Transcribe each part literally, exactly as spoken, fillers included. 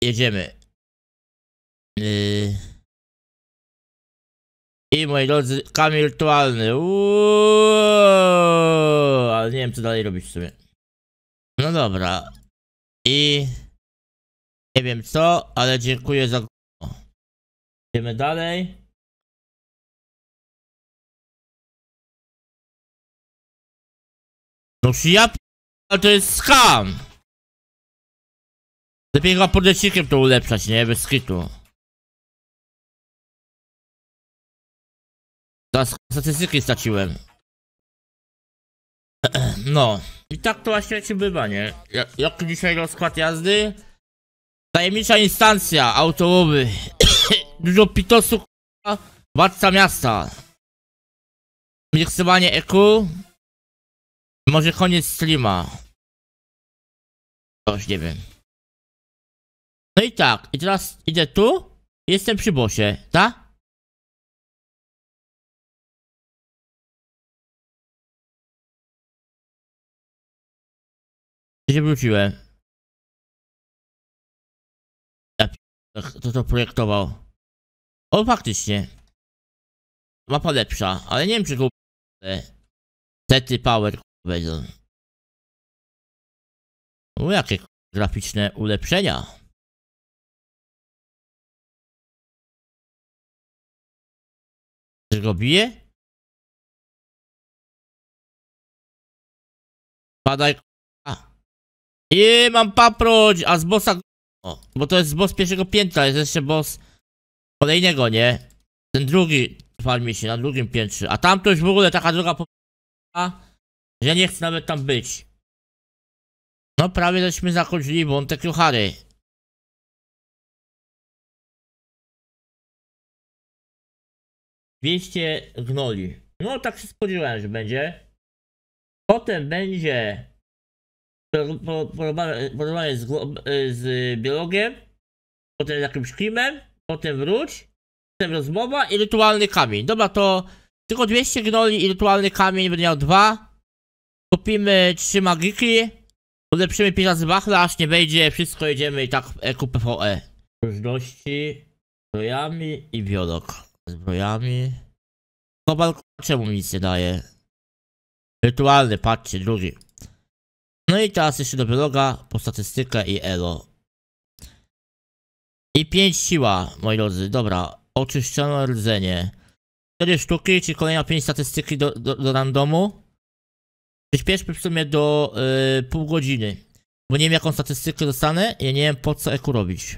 jedziemy. Yy... I moi drodzy, kamień wirtualny. Uuuu, ale nie wiem co dalej robić w sumie. No dobra. I... Nie wiem co, ale dziękuję za... Idziemy dalej. No ja p... ale to jest skam! Lepiej chyba podlecikiem to ulepszać, nie? Bez skitu. Teraz statystyki straciłem. No. I tak to właśnie się bywa, nie? Jak, jak dzisiaj rozkład jazdy? Tajemnicza instancja, autołowy. Dużo pitosu, k***a. Władca miasta. Miksowanie E Q. Może koniec streama. Coś nie wiem. No i tak, i teraz idę tu. Jestem przy bossie, tak? Się wróciłem. Ja p... Kto to projektował? O, faktycznie. Mapa lepsza, ale nie wiem czy go... Sety power wejdą. O, jakie graficzne ulepszenia. Czy go bije? Padaj. A. I mam paproć, a z bossa... O, bo to jest boss pierwszego piętra, jest jeszcze boss kolejnego, nie? Ten drugi farmi się na drugim piętrze, a tam to już w ogóle taka droga po... że ja nie chcę nawet tam być. No prawie żeśmy zakończyli wątek Johary. dwieście gnoli. No tak się spodziewałem, że będzie. Potem będzie porozmawianie z, z biologiem, potem z jakimś klimem, potem wróć, potem rozmowa i rytualny kamień. Dobra, to tylko dwieście gnoli i rytualny kamień, będę miał dwa. Kupimy trzy magiki, ulepszymy pięć razy wachlarz, nie wejdzie, wszystko jedziemy i tak w E Q P V E. Różności, zbrojami i biolog. Zbrojami. Kobal, czemu mi nic nie daje? Rytualny, patrzcie, drugi. No i teraz jeszcze do biologa, po statystykę i elo. I pięć siła, moi drodzy, dobra. Oczyszczone rdzenie. cztery sztuki, czyli kolejna pięć statystyki do, do, do randomu. Przyspieszmy w sumie do yy, pół godziny. Bo nie wiem jaką statystykę dostanę, ja nie wiem po co E Q robić.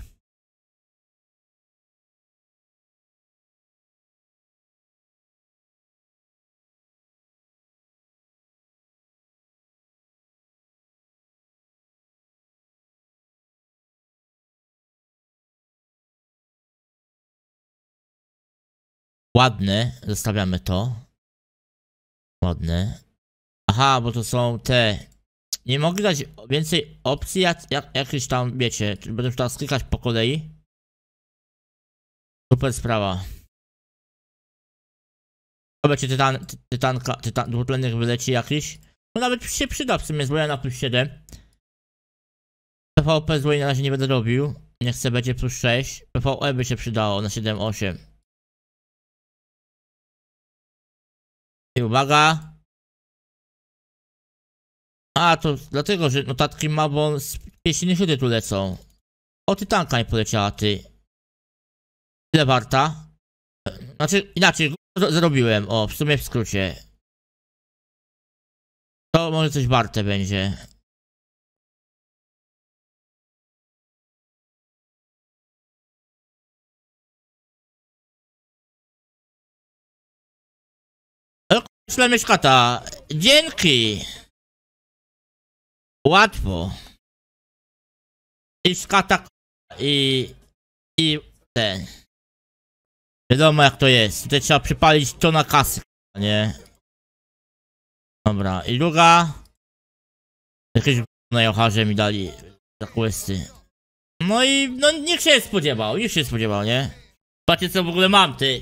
Ładne, zostawiamy to. Ładne. Aha, bo to są te... Nie mogę dać więcej opcji, jak, jak jakieś tam, wiecie, będę teraz klikać po kolei. Super sprawa. To będzie tytan, ty, tytanka, tytan, dwutlennych wyleci jakiś. No nawet się przyda w sumie, zbroja na plus siedem. P V P zbroi na razie nie będę robił. Nie chcę, będzie plus sześć. P V E by się przydało na siedem osiem. I uwaga. A, to dlatego, że notatki ma, bo z pieśni chydy tu lecą. O, tytanka nie poleciała, ty. Ile warta? Znaczy, inaczej, zrobiłem, o, w sumie w skrócie. To może coś warte będzie. Ale mieszkata. Dzięki. Łatwo. I skata i... i ten. Wiadomo jak to jest. Tutaj trzeba przypalić to na kasy, nie? Dobra, i druga. Jakieś na Joharze mi dali za questy. No i no nikt się nie spodziewał, nikt się nie spodziewał, nie? Patrzcie co w ogóle mam, ty.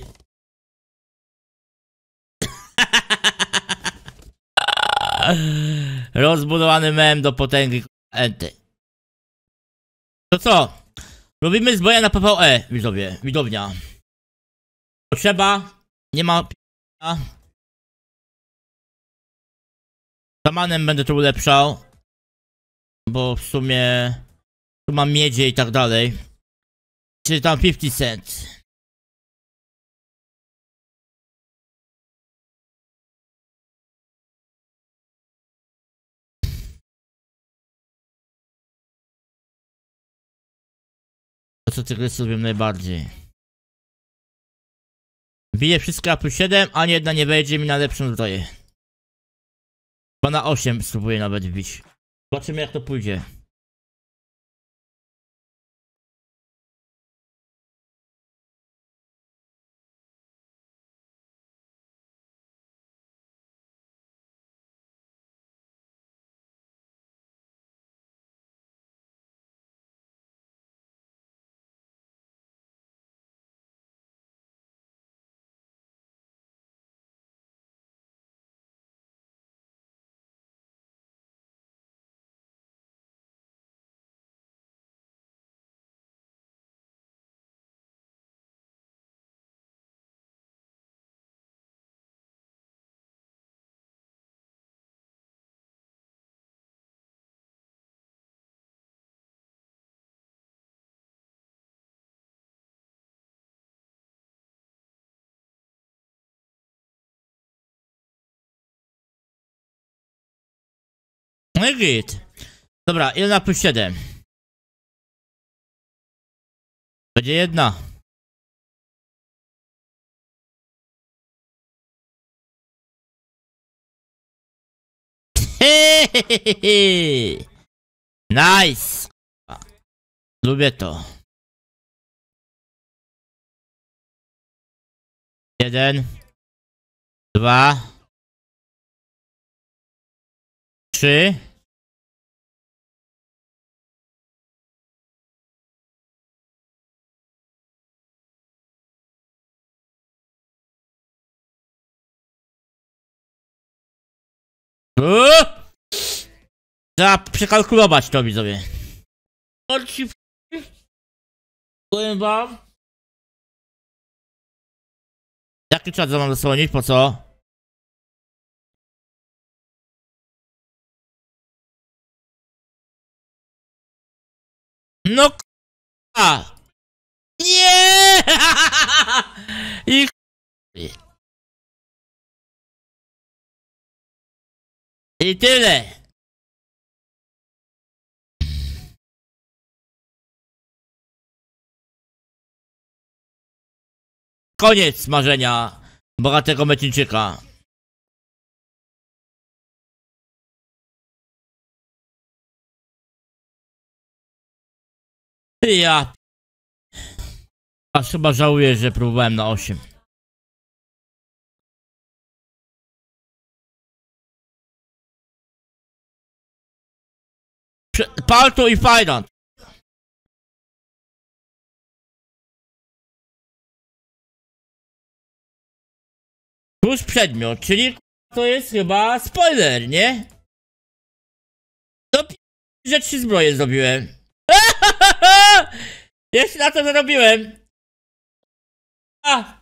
Rozbudowany mem do potęgi enty. To co? Robimy zbroję na P V E, widzowie, widownia. Potrzeba, nie ma p***a. Zamanem będę to ulepszał. Bo w sumie tu mam miedzie i tak dalej. Czyli tam pięćdziesiąt cent. To co tygrysy lubią najbardziej. Biję wszystko na plus siedem, ani jedna nie wejdzie mi na lepszą zbroję. Chyba na osiem spróbuję nawet wbić. Zobaczymy jak to pójdzie. No i git. Dobra, ile na plus siedem? Będzie jedna. Nice. Lubię to. Jeden. Dwa. Trzy. Uuu! Trzeba przekalkulować to, widzowie. Powiem wam. Jaki czas mam zasłonić? Po co? No k***a! Nie! I I tyle. Koniec marzenia bogatego Mecińczyka. Ja... Aż chyba żałuję, że próbowałem na osiem. Palto i fajdan. Plus przedmiot, czyli to jest chyba spoiler, nie? To p... że trzy zbroje zrobiłem. Jeszcze na to zarobiłem. A.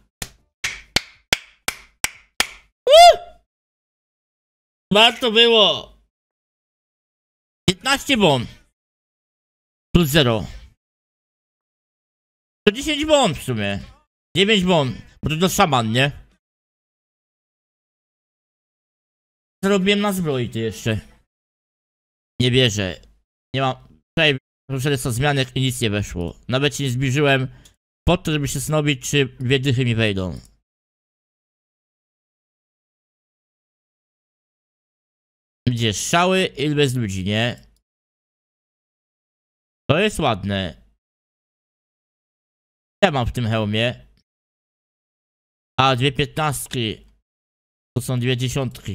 Uh! Warto było. piętnaście bomb. Plus zero. To dziesięć bomb w sumie. dziewięć bomb. Bo to do szaman, nie? Zrobiłem na zbroi ty jeszcze. Nie bierze. Nie mam. Tutaj czterysta zmianek i nic nie weszło. Nawet się nie zbliżyłem po to, żeby się zastanowić, czy dwie dychy mi wejdą. Gdzie strzały i bez ludzi, nie? To jest ładne. Ja mam w tym hełmie. A dwie piętnastki. To są dwie dziesiątki.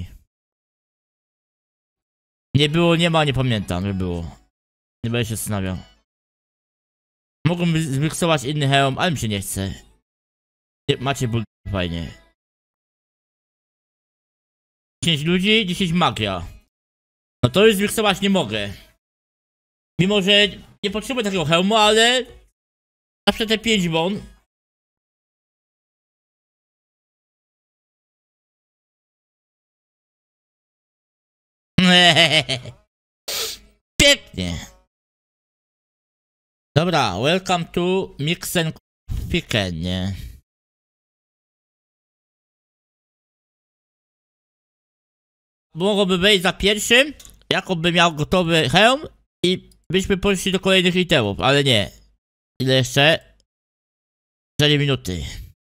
Nie było, nie ma, nie pamiętam, że było. Nie będę się zastanawiał. Mogłem zmiksować inny hełm, ale mi się nie chce. Macie ból fajnie. dziesięć ludzi, dziesięć magia. No to już zmiksować nie mogę. Mimo, że nie potrzebuję takiego hełmu, ale Zawsze te pięć bon. Pięknie. Dobra, welcome to Mixen Fiken, nie? Mogłoby wejść za pierwszym, jakoby miał gotowy hełm i byśmy poszli do kolejnych itemów, ale nie. Ile jeszcze? cztery minuty.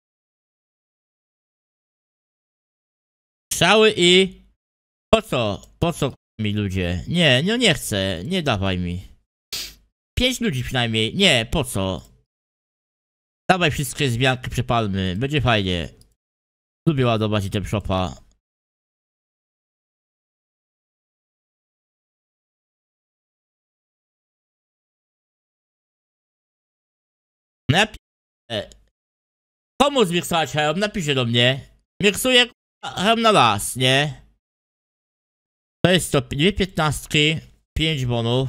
Strzały i... Po co? Po co mi ludzie? Nie, no nie chcę, nie dawaj mi. Pięć ludzi przynajmniej, nie, po co? Dawaj wszystkie zmianki, przepalmy, będzie fajnie. Lubię ładować item shopa. No ja p... Komu zmiksować hełm? Napiszcie do mnie. Miksuję hełm na las, nie? To jest to dwie piętnastki, pięć bonów.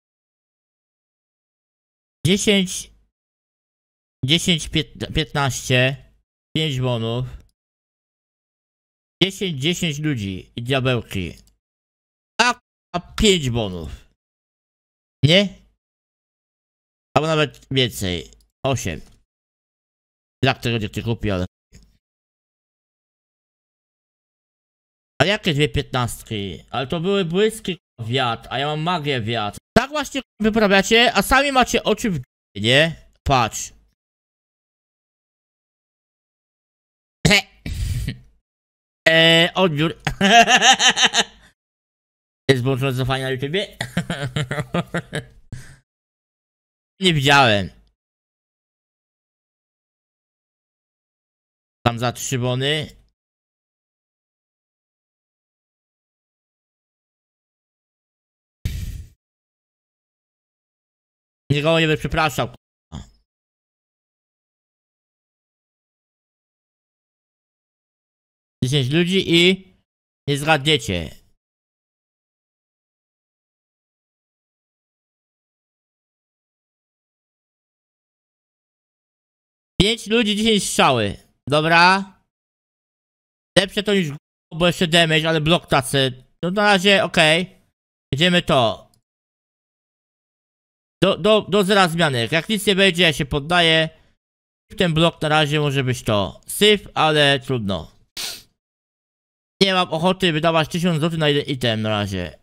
dziesięć... dziesięć, piętnaście, pięć bonów. dziesięć, dziesięć ludzi i diabełki. A, a pięć bonów. Nie? Albo nawet więcej. osiem. Jak tego nie kupi, ale... A jakie dwie piętnastki? Ale to były błyski wiatr, a ja mam magię wiatr. Tak właśnie wyprawiacie, a sami macie oczy w g***, nie? Patrz. Eee, odbiór. Jest włączone cofanie na YouTubie? Nie widziałem. Tam za trzy bony. Nikogo nie będę przepraszał. dziesięć ludzi i nie zgadniecie. pięć ludzi, dziesięć strzały. Dobra. Lepsze to niż bo jeszcze damage, ale blok tacy. No na razie okej. Okay. Jedziemy to. Do, do, do zera zmianek. Jak nic nie będzie, ja się poddaję. Ten blok na razie może być to syf, ale trudno. Nie mam ochoty wydawać tysiąc złotych na jeden item na razie.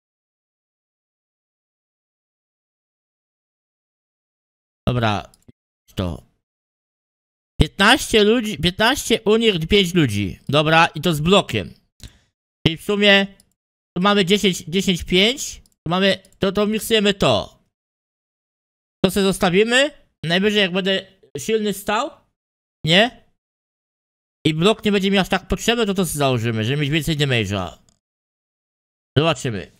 Dobra. To. piętnaście ludzi, piętnaście u nich, pięć ludzi. Dobra, i to z blokiem. Czyli w sumie tu mamy dziesięć, dziesięć, pięć. Tu mamy, to, to miksujemy to. To sobie zostawimy. Najwyżej jak będę silny stał. Nie? I blok nie będzie mi aż tak potrzebny, to to sobie założymy, żeby mieć więcej damage'a. Zobaczymy.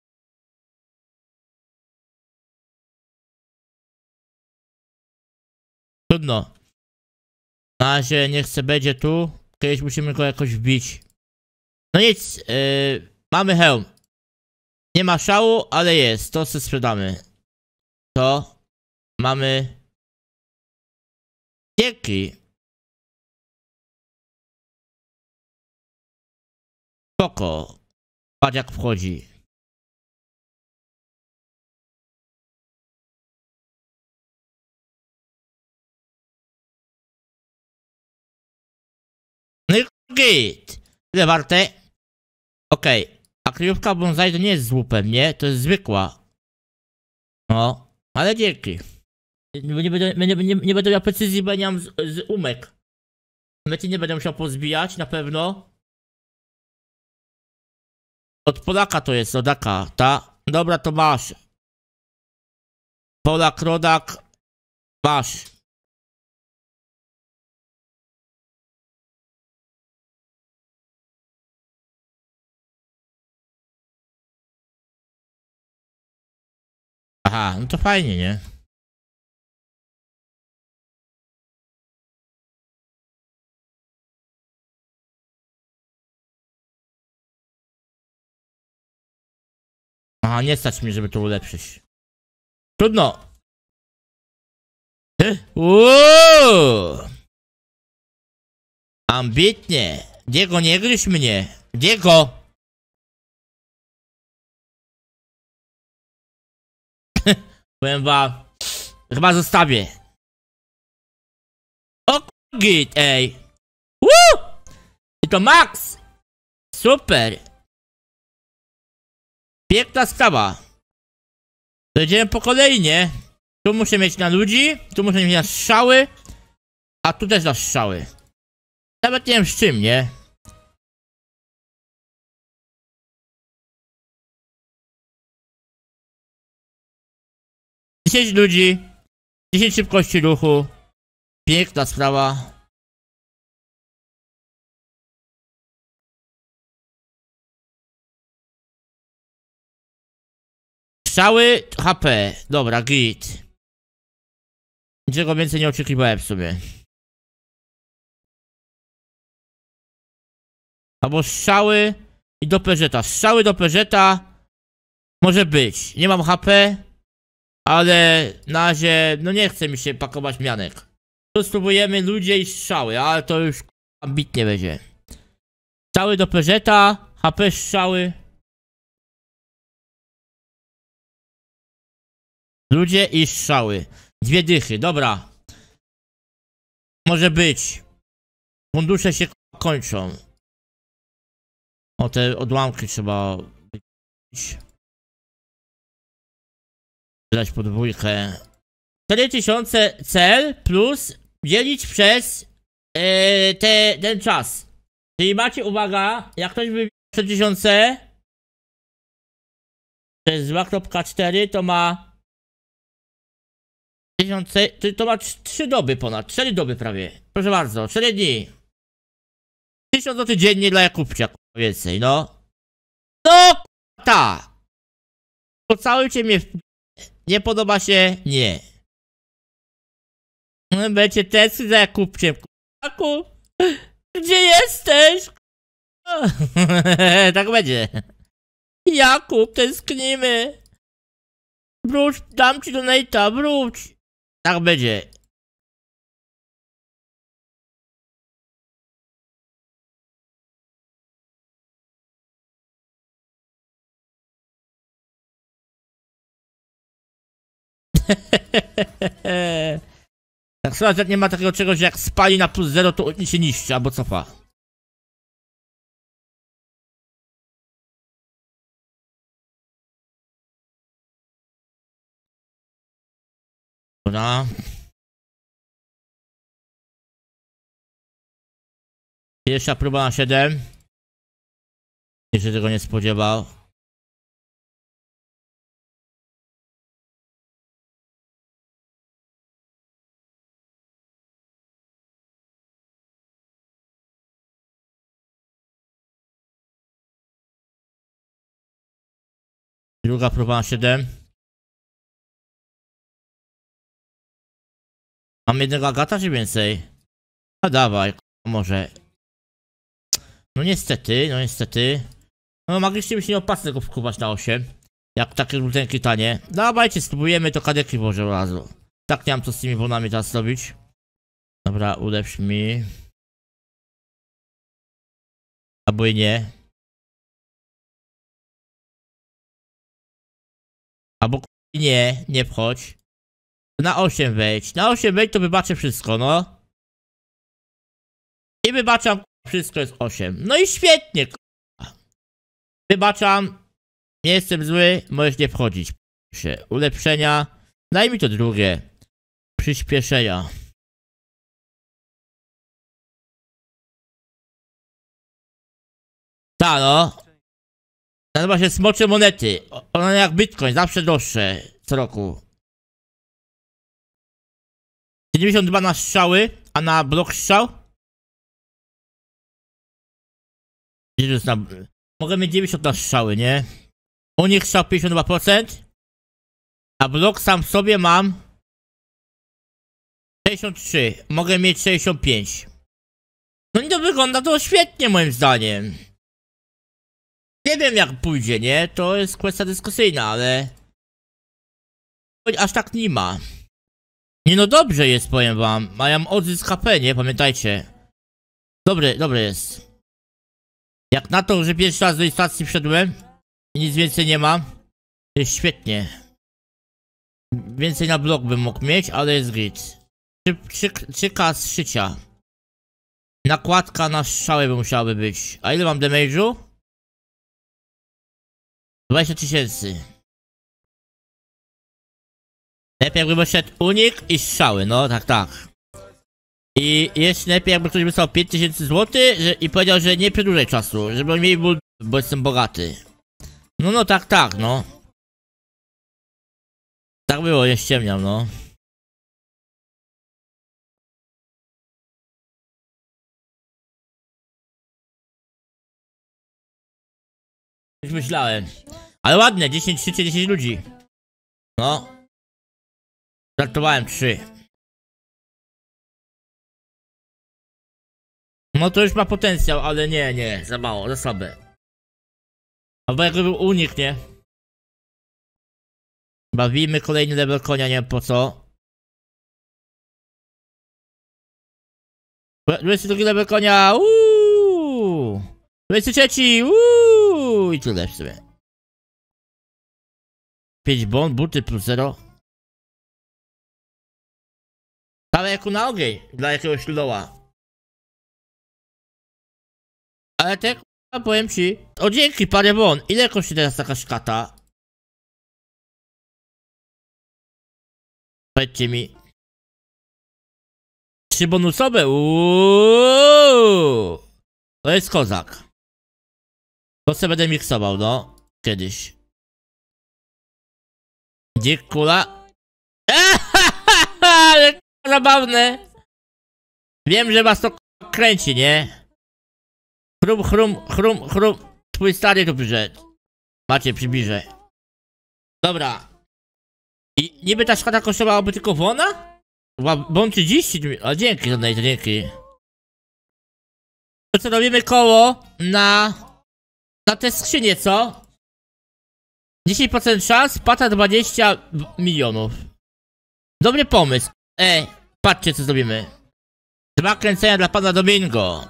Trudno. Na razie nie chcę będzie tu. Kiedyś musimy go jakoś wbić. No nic. Yy, mamy hełm. Nie ma szału, ale jest. To sobie sprzedamy. To. Mamy. Dzięki. Spoko. Patrz jak wchodzi. No i git. Ile warte? Okej. Okay. A kryjówka bonsai to nie jest z łupem, nie? To jest zwykła. No. Ale dzięki. Nie będę, nie, nie, nie będę miał precyzji, bo nie mam z, z umek. Mety nie będę musiał pozbijać, na pewno. Od Polaka to jest, rodaka, ta? Dobra, to masz. Polak, rodak. Masz. Aha, no to fajnie, nie? Aha, nie stać mi, żeby to ulepszyć. Trudno. Uuuu! Ambitnie. Diego, nie gryź mnie. Diego! Powiem wam, chyba zostawię. O git, ej. Woo! I to max. Super. Piękna sprawa. Jedziemy po kolei, nie? Tu muszę mieć na ludzi, tu muszę mieć na strzały, a tu też na strzały. Nawet nie wiem z czym, nie? dziesięć ludzi, dziesięć szybkości ruchu. Piękna sprawa. Strzały H P. Dobra, git. Niczego więcej nie oczekiwałem w sumie. Albo strzały i do Peżeta. Strzały do Peżeta może być. Nie mam H P, ale na razie no nie chce mi się pakować mianek. Tu spróbujemy ludzie i strzały, ale to już ambitnie będzie. Strzały do Peżeta, H P strzały. Ludzie i strzały. Dwie dychy, dobra. Może być. Fundusze się kończą. O, te odłamki trzeba wyciąć. Dać podwójkę. cztery tysiące cel plus dzielić przez yy, te, ten czas. Czyli macie, uwaga, jak ktoś by cztery tysiące przez dwa kropka cztery to ma tysiące, to ma trzy doby ponad, cztery doby prawie. Proszę bardzo, cztery dni. tysiąc złotych dziennie dla Jakubcia, więcej, no. No, ta. Pocałujcie mnie, nie podoba się, nie. Będzie test za Jakubciem, Jakub, gdzie jesteś? Tak będzie. Jakub, tęsknimy. Wróć, dam ci donate'a, wróć. Tak będzie. Tak słychać, jak nie ma takiego czegoś jak spali na plus zero, to się niszczy albo cofa. Dobra. Pierwsza próba na siedem. Jeszcze tego nie spodziewał. Druga próba na siedem. Mam jednego agata czy więcej? A dawaj, może. No niestety, no niestety. No mogliście mi się nie opłacać tego wkuwać na osiem. Jak takie rutenki tanie. Dawajcie, spróbujemy to kadeki może od razu. Tak nie mam co z tymi wonami teraz robić. Dobra, ulepsz mi. Albo i nie. Albo nie, nie wchodź. Na osiem wejdź. Na osiem wejdź, to wybaczę wszystko, no. I wybaczam, wszystko jest osiem. No i świetnie, wybaczam. Nie jestem zły, możesz nie wchodzić. Ulepszenia. Daj mi to drugie. Przyspieszenia. Ta no. Nazywa się smocze monety. One jak Bitcoin, zawsze droższe. Co roku. siedemdziesiąt dwa na strzały, a na blok strzał? Gdzie to jest na... Mogę mieć dziewięćdziesiąt na strzały, nie? U nich strzał pięćdziesiąt dwa procent. A blok sam w sobie mam sześćdziesiąt trzy. Mogę mieć sześćdziesiąt pięć. No i to wygląda to świetnie moim zdaniem. Nie wiem jak pójdzie, nie? To jest kwestia dyskusyjna, ale... Aż tak nie ma. Nie no dobrze jest, powiem wam. Mają odzysk H P, nie? Pamiętajcie. Dobry, dobry jest. Jak na to, że pierwszy raz do tej stacji wszedłem i nic więcej nie mam, to jest świetnie. Więcej na blok bym mógł mieć, ale jest git. Trzy K z szycia. Nakładka na strzałę by musiałaby być. A ile mam damage'u? dwadzieścia tysięcy. Lepiej jakby poszedł unik i strzały, no tak, tak. I jeszcze lepiej jakby ktoś wysłał pięć tysięcy złotych że, i powiedział, że nie przedłużaj czasu, żeby mieli ból, bo jestem bogaty. No no tak, tak, no. Tak było, nie ściemniam, no. Już myślałem. Ale ładnie, dziesięć, trzy, dziesięć ludzi. No. Żartowałem trzy. No to już ma potencjał, ale nie, nie, za mało, za słabe. Albo jakby był unik, nie? Bawimy kolejny level konia, nie wiem po co. dwudziesty drugi level konia, uuuu! dwudziesty trzeci, uuuu! I tyle w sumie. pięć bon, buty plus zero. Ale jako na ogień, dla jakiegoś loa. Ale tak, powiem ci. O dzięki, parę bon. Ile kosztuje teraz taka szkata? Powiedzcie mi. Trzy bonusowe? Uuuu! To jest kozak. To sobie będę miksował, no. Kiedyś. Dzik kula. Ale zabawne. Wiem, że was to kręci, nie? Chrum, chrum, chrum, chrum. Twój stary tu przyszedł. Macie, przybliżę. Dobra. I niby ta szkoda kosztowałaby tylko wona? Bon trzydzieści. A dzięki, to dzięki. To co, robimy koło na... Na te skrzynie, co? dziesięć procent szans, pata dwadzieścia milionów. Dobry pomysł. Ej, patrzcie co zrobimy. Dwa kręcenia dla pana Domingo.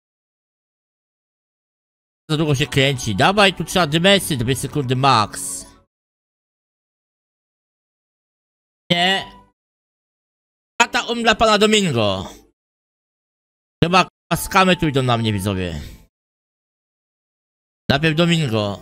Za długo się kręci. Dawaj, tu trzeba dymesy, dwie sekundy max. Nie. Pata um dla pana Domingo. Chyba skamy tu idą na mnie, widzowie. Najpierw Domingo.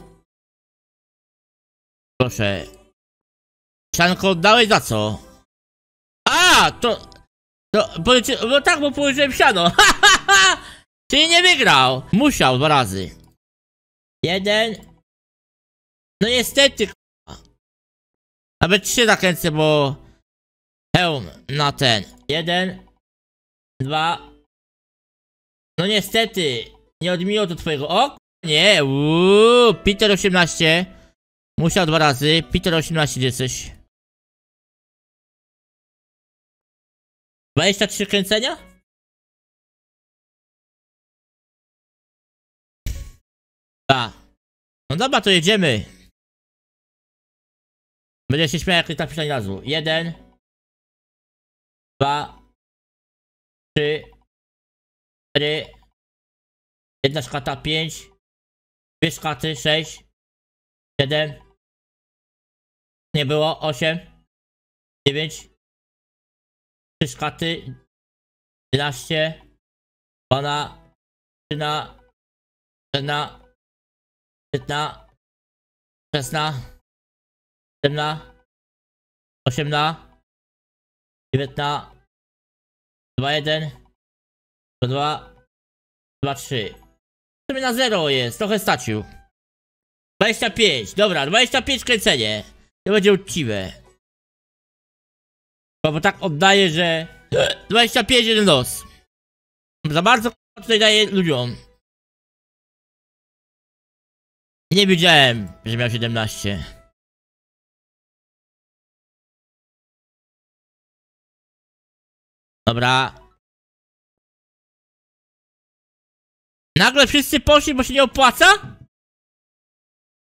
Proszę. Sianko oddałeś za co? A, to... to no tak, bo położyłem siano. Czyli nie wygrał. Musiał dwa razy. Jeden. No niestety. Nawet trzy zakręcę, bo... Hełm na ten. Jeden. Dwa. No niestety. Nie odmiło to twojego... O! Nie, uuu, Peter osiemnaście. Musiał dwa razy. Peter osiemnaście, gdzie jesteś? dwadzieścia trzy kręcenia? A. No dobra, to jedziemy. Będę się śmiał, jak tak pisać nazwu. Jeden. Dwa. Trzy. Cztery. Jedna szkata, pięć. Dwie szkaty, sześć. Siedem. Nie było, osiem. Dziewięć. Trzy szkaty. Jedenaście. Dwana. Trzyna. Czterna. Piętna. Szesna. Siedemna. Osiemna. Dziewiętna. Dwa, jeden. Dwa. Dwa, trzy. W sumie na zero jest, trochę stracił. dwadzieścia pięć, dobra, dwadzieścia pięć kręcenie. To będzie uczciwe. Bo, bo tak oddaję, że... dwadzieścia pięć, jeden los. Za bardzo tutaj daję ludziom. Nie widziałem, że miał siedemnaście. Dobra. Nagle wszyscy poszli, bo się nie opłaca?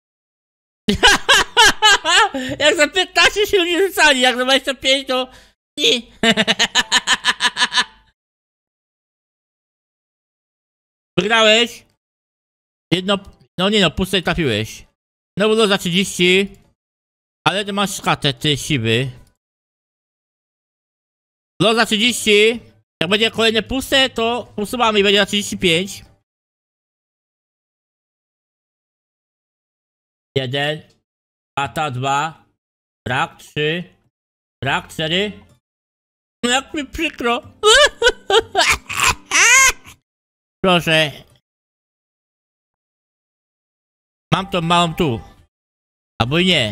Jak za piętnaście się ludzie rzucali, jak za dwadzieścia pięć to Nie. Wygrałeś. Jedno... No nie no, puste trafiłeś. No było za trzydzieści. Ale ty masz szkatę, ty siwy. No za trzydzieści. Jak będzie kolejne puste, to usuwamy i będzie na trzydzieści pięć. Jeden. Pata, dwa. Brak, trzy. Brak, cztery. No jak mi przykro. Proszę. Mam tą małą tu. Albo i nie.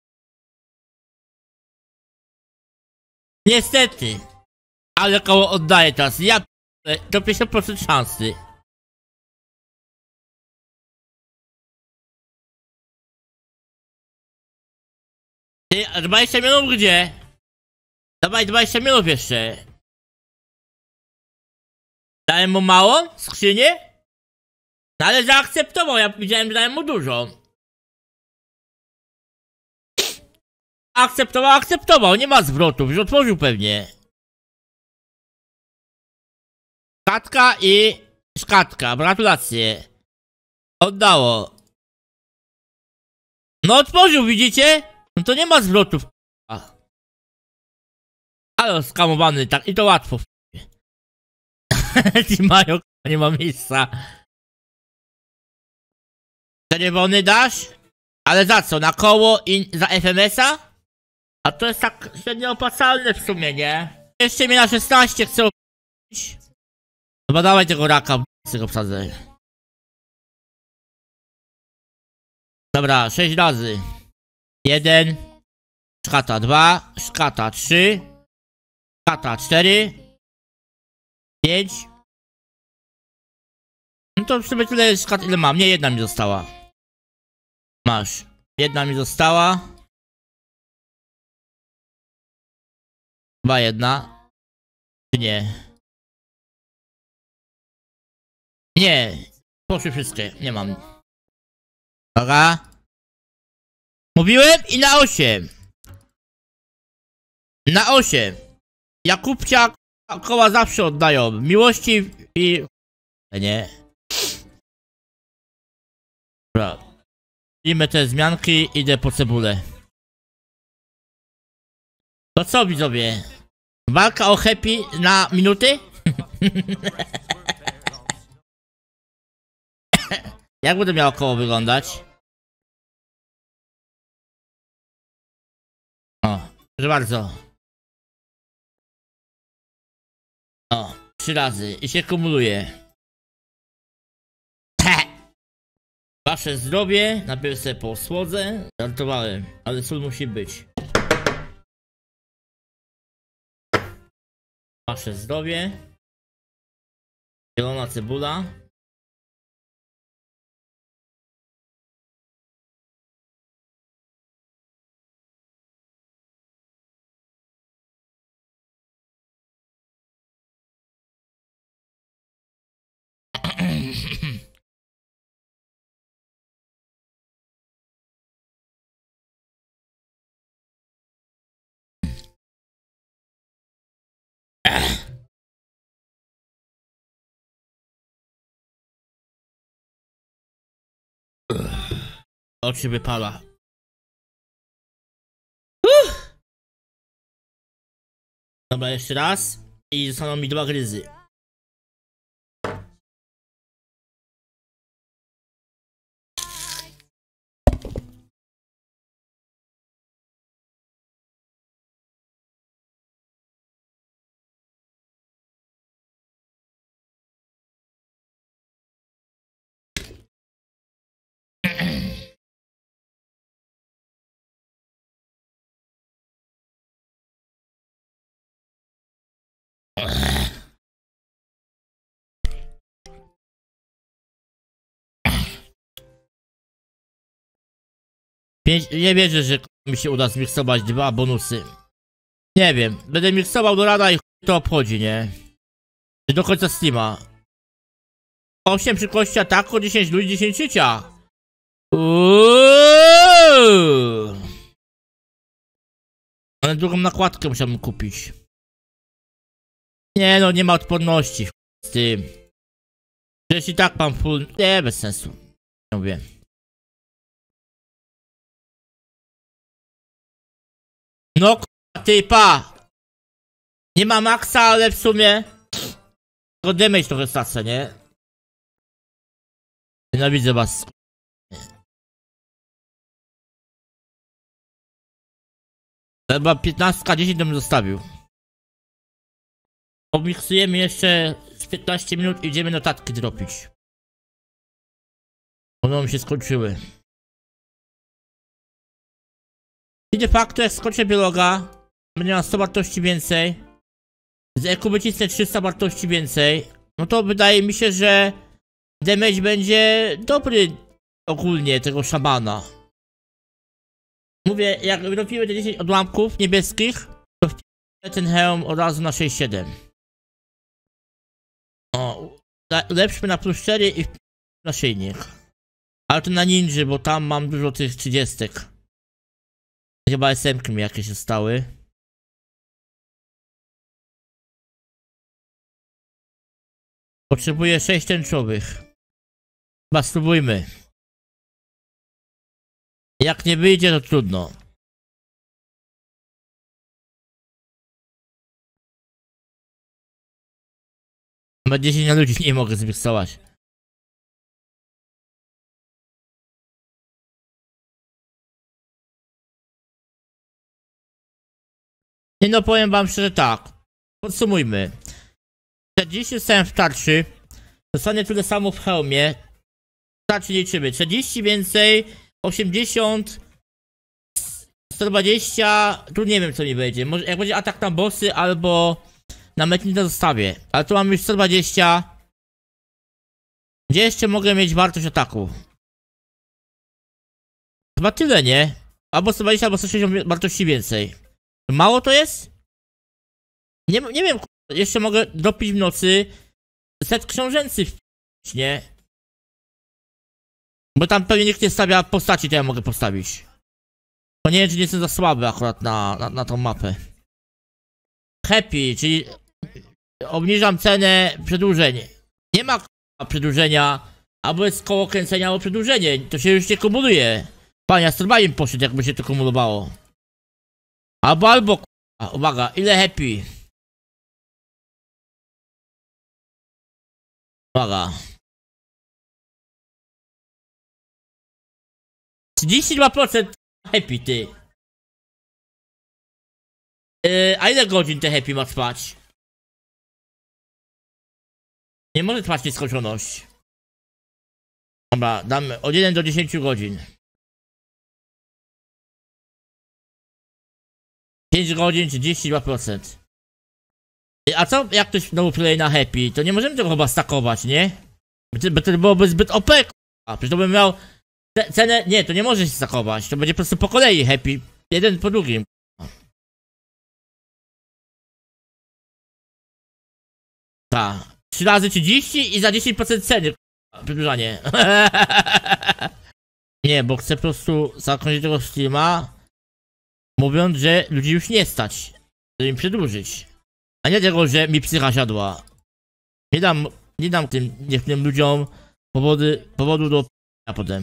Niestety. Ale koło oddaję teraz. Ja to pięćdziesiąt procent szansy. Ty, a dwadzieścia milionów gdzie? Dawaj dwadzieścia milionów jeszcze. Dałem mu mało? Skrzynię? No ale zaakceptował, ja widziałem, że dałem mu dużo. Akceptował, akceptował, nie ma zwrotów, już otworzył pewnie. Szkatka i szkatka, gratulacje. Oddało. No otworzył, widzicie? No to nie ma zwrotów. Ale skamowany, tak i to łatwo. Ci mają, nie ma miejsca. Czerwony dasz? Ale za co? Na koło i za F M S-a? A to jest tak średnio opłacalne w sumie, nie? Jeszcze mnie na szesnaście chcę opuścić. Chyba dawaj tego raka, z go wsadzę. Dobra, sześć razy. Jeden. Szkata dwa. Szkata trzy. Szkata cztery. Pięć. No to w sumie tyle szkat, ile mam. Nie, jedna mi została. Masz. Jedna mi została. Chyba jedna. Czy nie? Nie. Poszły wszystkie. Nie mam. Dobra. Mówiłem i na osiem. Na osiem. Jakubcia koła zawsze oddają. Miłości i... Nie. Dobra. Widzimy te zmianki. Idę po cebulę. To co, widzowie? Walka o happy na minuty? Jak będę miał koło wyglądać? O, proszę bardzo. O, trzy razy i się kumuluje. Wasze zdrowie, najpierw sobie po słodze. Żartowałem, ale sól musi być. Wasze zdrowie. Zielona cebula. Oczy wypala. Uff. Dobra, jeszcze raz. I zostaną mi dwa gryzy. Pięć, nie wierzę, że mi się uda zmiksować dwa bonusy. Nie wiem, będę miksował do rada i to obchodzi, nie? Do końca streama. osiem szybkości ataku, dziesięć ludzi, dziesięć życia. Uuuu. Ale drugą nakładkę musiałbym kupić. Nie no, nie ma odporności z tym. Przecież i tak mam full... Nie, bez sensu. Nie mówię. No k***a, ty pa! Nie ma maksa, ale w sumie... Tylko damage trochę stracę, nie? Nienawidzę was. Chyba piętnaście dziesięć bym zostawił. Omiksujemy jeszcze z piętnaście minut i idziemy notatki dropić. One nam się skończyły. I de facto jak skończę biologa, będzie miał sto wartości więcej. Z eku wycisnę trzysta wartości więcej. No to wydaje mi się, że damage będzie dobry ogólnie tego szamana. Mówię, jak robimy te dziesięć odłamków niebieskich, to wpiszę ten hełm od razu na sześć siedem. O, ulepszmy na plus cztery i na szyjnik. Ale to na ninja, bo tam mam dużo tych trzydziestek. Chyba es em ki mi jakieś zostały. Potrzebuję sześć tęczowych. Chyba spróbujmy. Jak nie wyjdzie, to trudno. Chyba dziesięć na ludzi nie mogę zmiksować. Nie no, powiem wam szczerze tak. Podsumujmy. czterdzieści dostałem w tarczy. Dostanę tyle samo w hełmie. W tarczy liczymy. czterdzieści więcej. osiemdziesiąt. sto dwadzieścia. Tu nie wiem co mi będzie. Może jak będzie atak na bossy albo na metnika zostawię. Ale tu mam już sto dwadzieścia. Gdzie jeszcze mogę mieć wartość ataku? Chyba tyle, nie? Albo sto dwadzieścia, albo sto sześćdziesiąt wartości więcej. Mało to jest? Nie, nie wiem, jeszcze mogę dropić w nocy set książęcy, nie? Bo tam pewnie nikt nie stawia postaci, to ja mogę postawić. To nie wiem, czy nie jestem za słaby akurat na, na, na tą mapę. Happy, czyli obniżam cenę przedłużeń. Nie ma przedłużenia, albo jest koło kręcenia, albo przedłużenie. To się już nie kumuluje. Panie, ja z poszedł, jakby się to kumulowało. Albo, albo, a, uwaga, ile happy? Uwaga. trzydzieści dwa procent happy, ty. Yy, a ile godzin te happy ma trwać? Nie może trwać nieskończoność. Dobra, damy od jeden do dziesięciu godzin. pięć godzin, trzydzieści dwa procent. A co jak ktoś znowu play na happy? To nie możemy tego chyba stakować, nie? Bo to byłoby zbyt O P, a przecież to bym miał cenę. Nie, to nie może się stakować. To będzie po prostu po kolei happy. Jeden po drugim. Tak. trzy razy trzydzieści i za dziesięć procent ceny. Przedłużanie. Nie, bo chcę po prostu zakończyć tego streama, mówiąc, że ludzi już nie stać, żeby im przedłużyć. A nie tego, że mi psycha siadła. Nie dam, nie dam tym niektórym ludziom powody, powodu do p***a potem.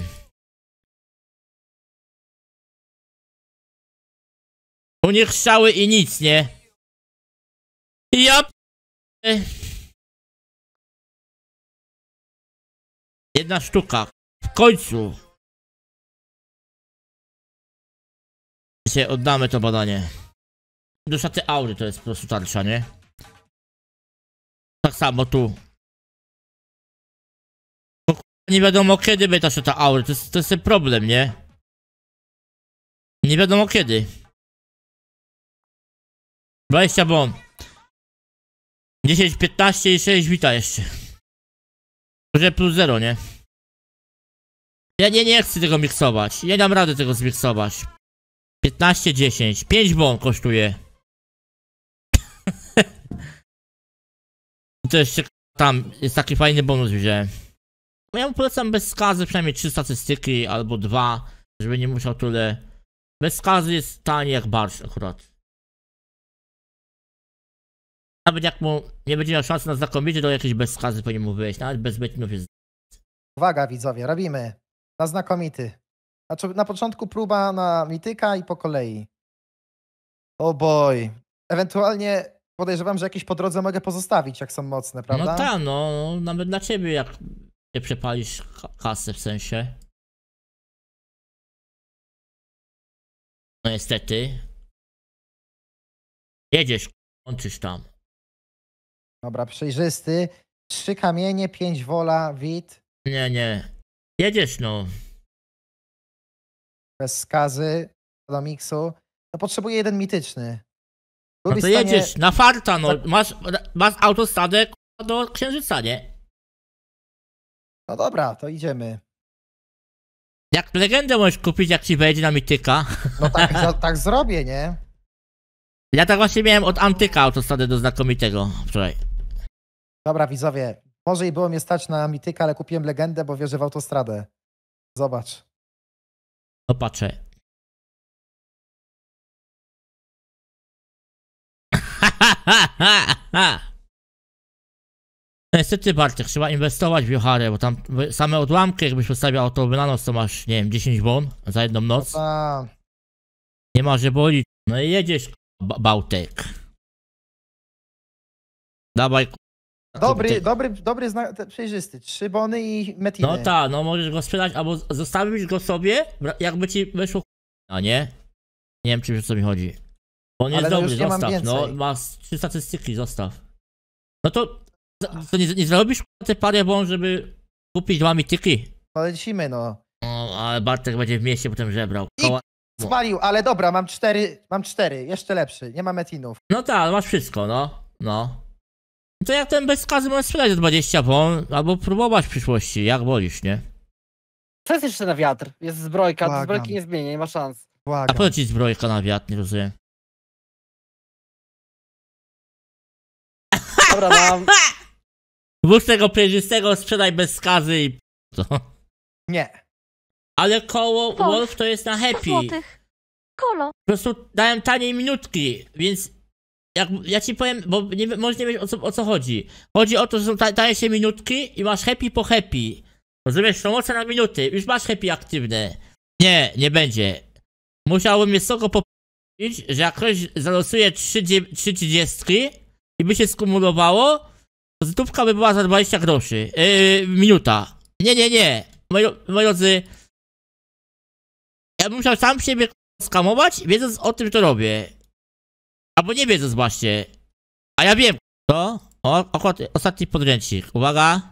U nich strzały i nic, nie? Ja p... Jedna sztuka. W końcu. Dzisiaj oddamy to badanie. Do szaty aury to jest po prostu tarcza, nie? Tak samo tu. Bo nie wiadomo kiedy będzie ta szata aury, to jest, to jest ten problem, nie? Nie wiadomo kiedy. dwadzieścia bon. dziesięć, piętnaście i sześć wita jeszcze. Może plus zero, nie? Ja nie, nie chcę tego miksować. Nie dam rady tego zmiksować. piętnaście, dziesięć. pięć bon kosztuje. To jeszcze tam jest taki fajny bonus wziąłem. Ja mu polecam bez skazy przynajmniej trzy statystyki albo dwa, żeby nie musiał tyle. Bez skazy jest tanie jak barsz akurat. Nawet jak mu nie będzie miał szansy na znakomity, to jakieś bez skazy powinien mu wyjść. Nawet bez betinów jest. Uwaga widzowie, robimy. Na znakomity. Znaczy na początku próba na mityka i po kolei. O boj. Ewentualnie podejrzewam, że jakieś po drodze mogę pozostawić, jak są mocne, prawda? No tak, no. Nawet dla ciebie, jak nie przepalisz kasę w sensie. No niestety. Jedziesz, kończysz tam. Dobra, przejrzysty. Trzy kamienie, pięć wola, wit. Nie, nie. Jedziesz, no. Bez skazy do miksu. No potrzebuję jeden mityczny. No to Lubi stanie... jedziesz na farta, no. Masz, masz autostradę do Księżyca, nie? No dobra, to idziemy. Jak legendę możesz kupić, jak ci wejdzie na mityka. No tak, za, tak zrobię, nie? Ja tak właśnie miałem od antyka autostradę do znakomitego wczoraj. Dobra, widzowie. Może i było mnie stać na mityka, ale kupiłem legendę, bo wierzę w autostradę. Zobacz. No patrzę. Niestety Bartek, trzeba inwestować w Joharę, bo tam same odłamki, jakbyś postawił auto na noc, to masz, nie wiem, dziesięć bon za jedną noc. No ta... Nie ma, że boli. No i jedziesz, Bałtek. Dawaj. Dobry, dobry, dobry znak, przejrzysty. Trzy bony i metiny. No tak, no możesz go sprzedać, albo zostawić go sobie, jakby ci wyszło, a nie? Nie wiem, czy wiesz, o co mi chodzi. On jest Ale no dobry, już nie mam zostaw, no, więcej. ma trzy statystyki, zostaw. No to, to nie, nie zrobisz te parę bon, żeby kupić dwa mityki? No lecimy, no. O, ale Bartek będzie w mieście potem żebrał. I Koła... spalił, ale dobra, mam cztery, mam cztery, jeszcze lepszy, nie ma metinów. No tak, masz wszystko, no, no. To jak ten bez skazy możesz sprzedać za dwadzieścia bon, albo próbować w przyszłości, jak wolisz, nie? Co jest jeszcze na wiatr? Jest zbrojka, to Błagam. zbrojki nie zmienia, nie ma szans. A Błagam. po co ci zbrojka na wiatr, nie rozumiem. Dobra, mam. Włóż tego przejrzystego, sprzedaj bez skazy i... to. Nie. Ale koło Wolf, Wolf to jest na happy. złotych. Kolo. Po prostu dałem taniej minutki, więc jak ja ci powiem, bo nie, może nie wiesz o co, o co chodzi. Chodzi o to, że są ta, tańsze minutki i masz happy po happy. Rozumiesz, promocja na minuty, już masz happy aktywne. Nie, nie będzie. Musiałbym je soko poprawić, że jak ktoś zalosuje trzy trzydziestki i by się skumulowało, to złotówka by była za dwadzieścia groszy. Yy, minuta. Nie, nie, nie. Moi, moi drodzy, ja bym musiał sam siebie skamować, wiedząc o tym, co robię. Albo nie wiedząc właśnie. A ja wiem. To? O, ostatni podręcznik. Uwaga.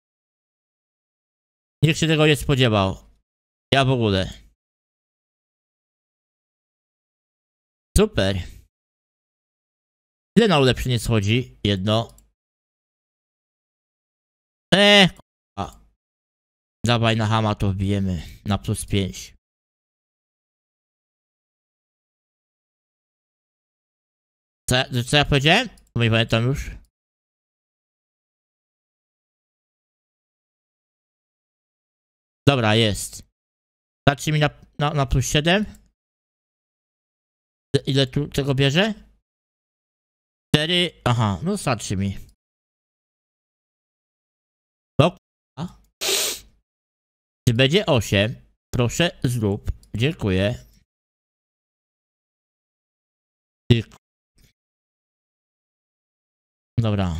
Nikt się tego nie spodziewał. Ja w ogóle. Super. Ile na ulepszenie schodzi? Jedno. Eee. A. Dawaj na hama to wbijemy. Na plus pięć. Co, ja- co ja powiedziałem? Bo nie pamiętam już. Dobra, jest. Starczy mi na, na, na plus siedem. Ile tu tego bierze? cztery. Aha, no starczy mi. No, k***a. Czy będzie osiem? Proszę zrób. Dziękuję. Ty k- Dobra.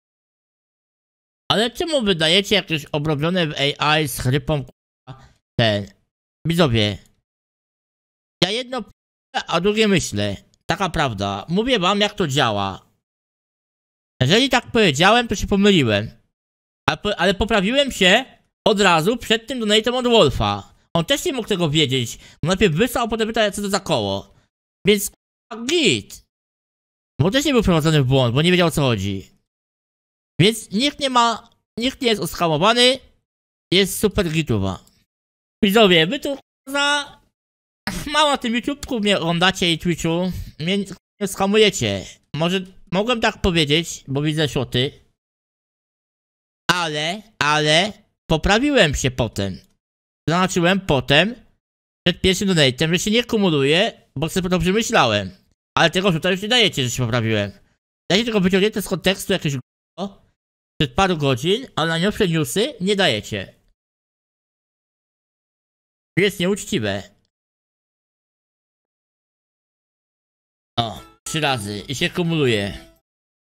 Ale czemu wydajecie jakieś obrobione w A I z chrypą k***a, ten? Widzowie. Ja jedno p***, a drugie myślę. Taka prawda. Mówię wam, jak to działa. Jeżeli tak powiedziałem, to się pomyliłem. Ale, po- ale poprawiłem się od razu przed tym donatem od Wolfa. On też nie mógł tego wiedzieć. Bo najpierw wysłał, a potem pytał, co to za koło. Więc k***a, git. Bo też nie był prowadzony w błąd, bo nie wiedział, o co chodzi. Więc nikt nie ma, nikt nie jest oskamowany. Jest super gituwa. Widzowie, wy tu za mało na tym YouTubeku mnie oglądacie i Twitchu. Mnie nie skamujecie. Może mogłem tak powiedzieć, bo widzę szoty. Ale, ale poprawiłem się potem. Zaznaczyłem potem przed pierwszym donatem, że się nie kumuluje, bo sobie dobrze myślałem. Ale tego tutaj już nie dajecie, że się poprawiłem. Dajcie tylko wyciągnięte z kontekstu jakieś g***o przed paru godzin, a na najnowsze newsy nie dajecie. To jest nieuczciwe. O, trzy razy i się kumuluje.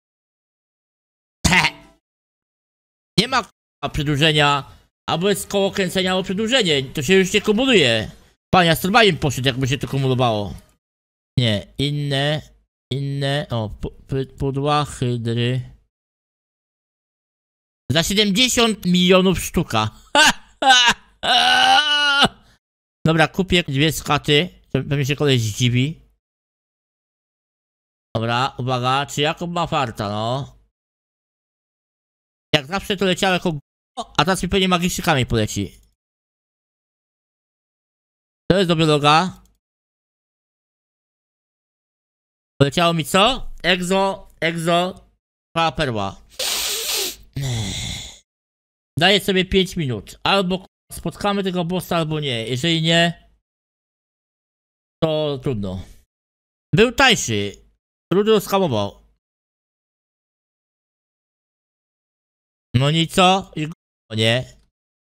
Nie ma k***a przedłużenia, albo jest koło kręcenia o przedłużenie, to się już nie kumuluje. Panie, ja z turbajem poszedł, jakby się to kumulowało. Nie, inne, inne, o, pudła, hydry. Za siedemdziesiąt milionów sztuka. Dobra, kupię dwie skaty, pewnie się koleś zdziwi. Dobra, uwaga, czy Jakub ma farta, no? Jak zawsze to leciało jako g***o, a teraz mi pewnie magiczny kamień poleci. To jest do biologa. Poleciało mi co? Egzo, egzo, pała perła. Daję sobie pięć minut. Albo spotkamy tego bossa, albo nie. Jeżeli nie, to trudno. Był tańszy. Trudno skamował. No i co? I g***o, nie?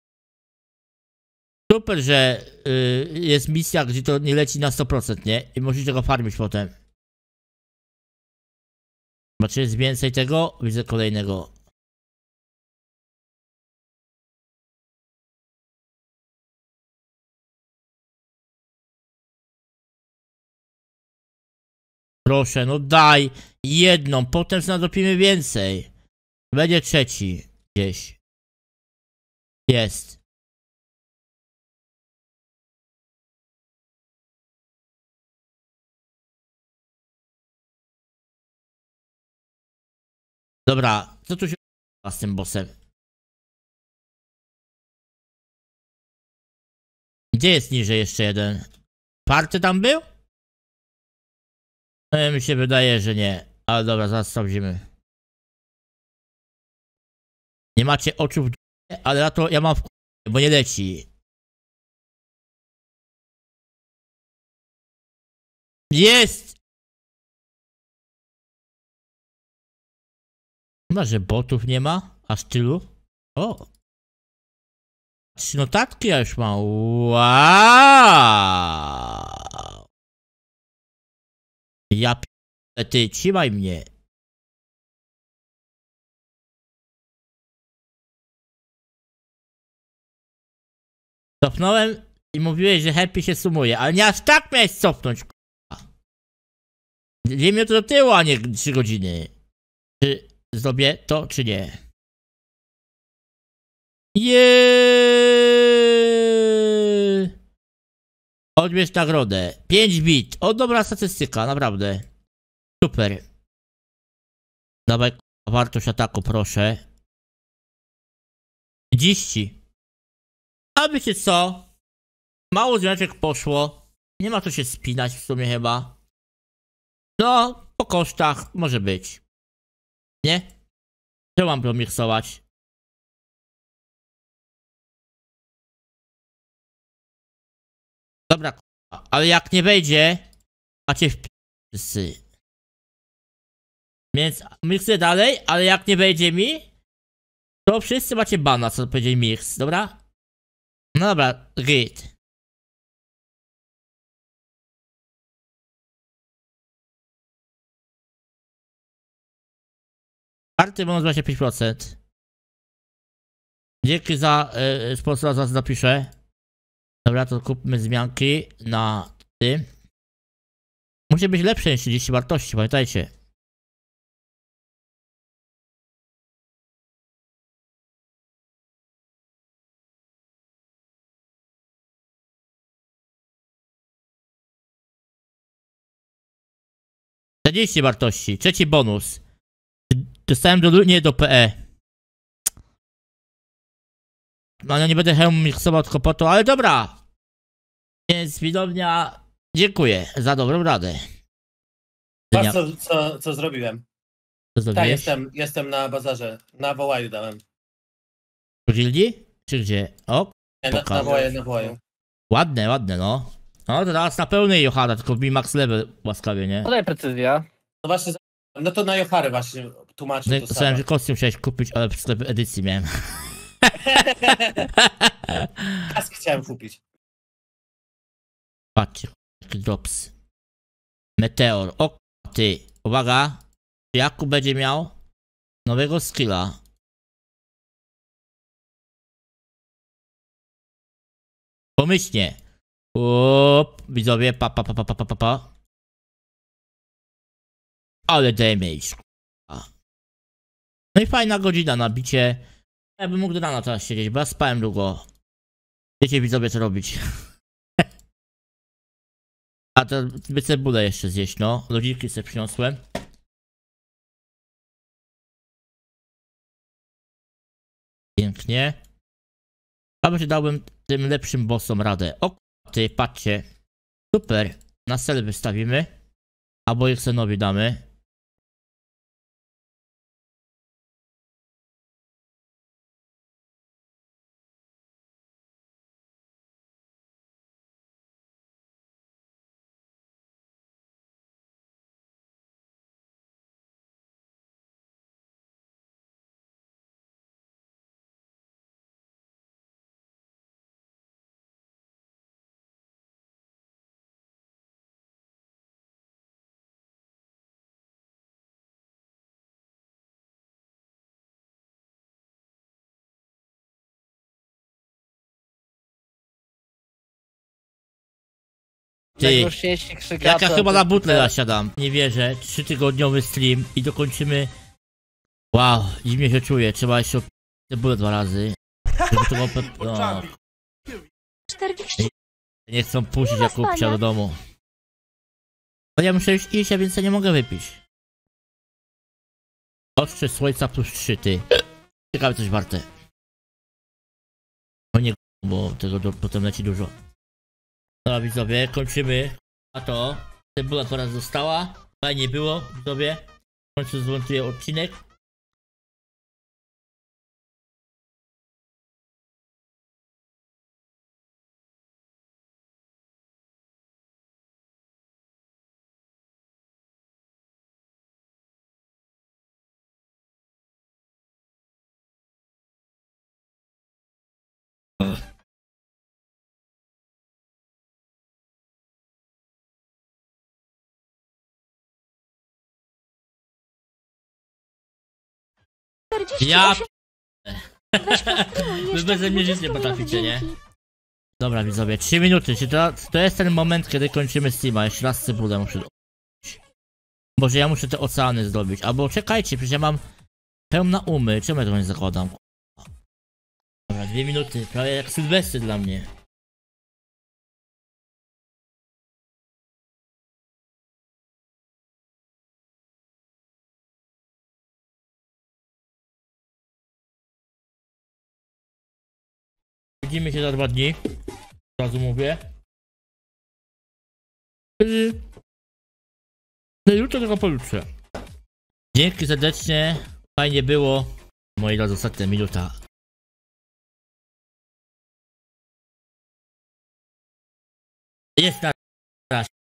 Super, że y, jest misja, gdzie to nie leci na sto procent, nie? I musicie go farmić potem. Bo czy jest więcej tego? Widzę kolejnego. Proszę, no daj jedną, potem nadropimy więcej. Będzie trzeci gdzieś. Jest. Dobra, co tu się z tym bossem? Gdzie jest niżej jeszcze jeden? Party tam był? No, mi się wydaje, że nie. Ale dobra, zaraz sprawdzimy. Nie macie oczu w dupie, ale ja to ja mam w k***e, bo nie leci. Jest! Chyba, że botów nie ma? Aż tylu? O! Trzy notatki ja już mam. Wow! Ja p***e, ty, trzymaj mnie. Cofnąłem i mówiłeś, że happy się sumuje, ale nie aż tak miałeś cofnąć, k***a. Dwie minuty do tyłu, a nie trzy godziny. Czy zrobię to, czy nie? Jeee! Odbierz nagrodę. pięć bit. O, dobra statystyka, naprawdę. Super. Dawaj wartość ataku, proszę. trzydzieści. A wiecie co? Mało zmianeczek poszło. Nie ma co się spinać w sumie chyba. No, po kosztach może być. Nie? Czemu mam to miksować? Dobra, ale jak nie wejdzie, macie w wszyscy. Więc miksuję dalej, ale jak nie wejdzie mi, to wszyscy macie bana, co powiedzieli mix, dobra? No dobra, git. Karty bonus dwadzieścia pięć procent. Dzięki za yy, sponsora, zaraz napiszę. Dobra, to kupmy zmianki na tym. Musi być lepsze niż trzydzieści wartości, pamiętajcie. czterdzieści wartości, trzeci bonus. Dostałem do nie do P E. No ja nie będę hełm miksował tylko po to, ale dobra. Więc widownia, dziękuję za dobrą radę. Patrz co, co, co zrobiłem. Co Tak, zrobiłeś? jestem, jestem na bazarze. Na wołaju dałem. W gildii? Czy gdzie? O, Nie, na, na wołaju, na wołaju. ładne, ładne, no. No to teraz na pełnej Johana, tylko w mi max level łaskawie, nie? Podaj precyzja. No właśnie No to na Johary właśnie tłumaczę No, to Słyszałem, samo. że kostium chciałeś kupić, ale w sklepie edycji miałem. Kask chciałem kupić. Patrzcie, jaki drops. Meteor. O ty, uwaga. Jakub będzie miał nowego skilla. Pomyślnie. Up, widzowie, pa pa pa pa pa pa pa pa. Ale damage. No i fajna godzina na bicie. Ja bym mógł do rana teraz siedzieć, bo ja spałem długo. Wiecie widzowie co robić. A to by cebulę jeszcze zjeść, no. Lodziki sobie przyniosłem. Pięknie. Chyba, że dałbym tym lepszym bossom radę. O ty, patrzcie. Super. Na cel wystawimy. Albo Xenowi damy. Ty, Najgłośniejsi krzykacze. jak ja chyba na butle Twitter. zasiadam. Nie wierzę. Trzytygodniowy stream i dokończymy. Wow, dziwnie się czuję. Trzeba jeszcze cebulę dwa razy. Żeby to było pe... no. czterdzieści Nie chcą puścić Nie ma Jakubcia spania. do domu. Ale ja muszę już iść, a więc ja nie mogę wypić. Ostrze słońca plus trzy, ty. Ciekawe coś warte. No nie, bo tego do, potem leci dużo. Dobra widzowie, kończymy. A to cebula po raz została. Fajnie było, widzowie. W końcu zmontuję odcinek. czterdzieści Ja osiem Weź podpiluj Wy jeszcze beze mnie żyć nie dwudziestolinowe potraficie, nie? dzięki. Dobra widzowie, trzy minuty, czy to, to jest ten moment, kiedy kończymy streama, jeszcze raz cebulę muszę zrobić. Boże, ja muszę te oceany zrobić, albo czekajcie, przecież ja mam pełna umy, czemu ja to nie zakładam? Dobra, dwie minuty, prawie jak sylwestry dla mnie. Widzimy się za dwa dni. Od razu mówię. Yy. No jutro tylko pojutrze. Dzięki serdecznie. Fajnie było. Moi drodzy, ostatnia minuta. Jest na